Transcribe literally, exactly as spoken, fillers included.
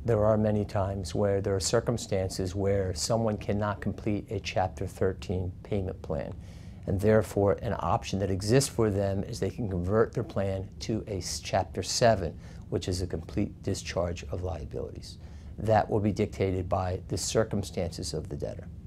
there are many times where there are circumstances where someone cannot complete a Chapter thirteen payment plan, and therefore an option that exists for them is they can convert their plan to a Chapter seven, which is a complete discharge of liabilities. That will be dictated by the circumstances of the debtor.